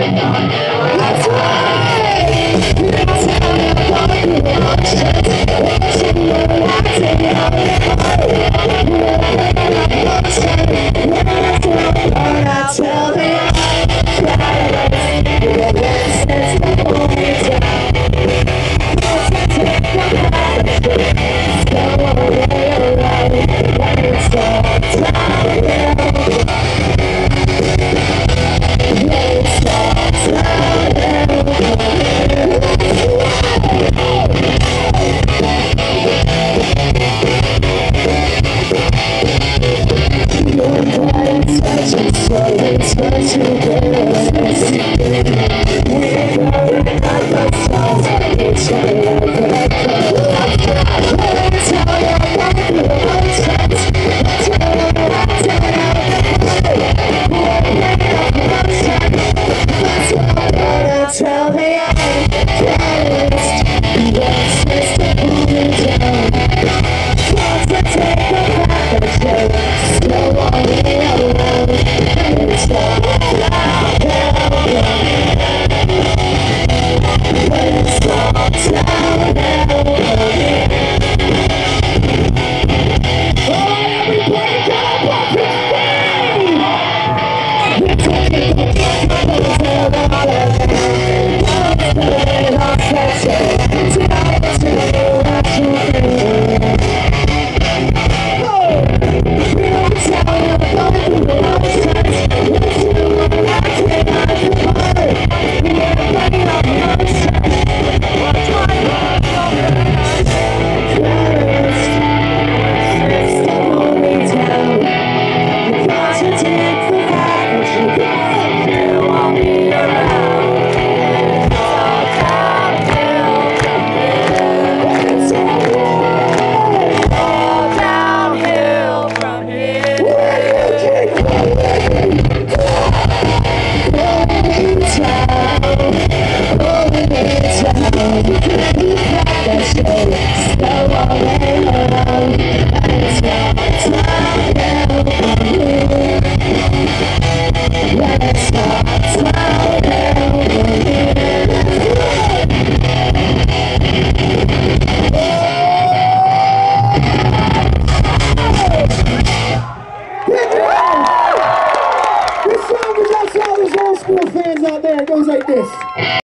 That's right! That's how I'm going to watch it. Watching you acting out the heart. When I tell the catalyst, your business will hold me down. Once I take my passion, go away around. When it's all downhill, when it's all it's much too bitterness. We're going at the stars, it's your love that let's how you're walking the oceans. Let's go acting out the that's what I'm gonna tell the catalyst. Yes, Mr. Pulling down. Once I take the passion, slow on me around. It's all downhill. When it's all downhill. Oh, everybody get up off your feet! We're taking the fucking our session. Tonight to what you think. Oh, we don't tell you about the nonsense. Let's do what I can at the heart. We're playing up nonsense. What's my love for the catalyst? Step on me down. You got to take the fact that you got to want me around. It's all downhill from here. It's all downhill from here. When you keep going down, you got that show. Slow all the way around. And it's all downhill from here. When it's all downhill from here. This song is just all those old school fans out there. It goes like this.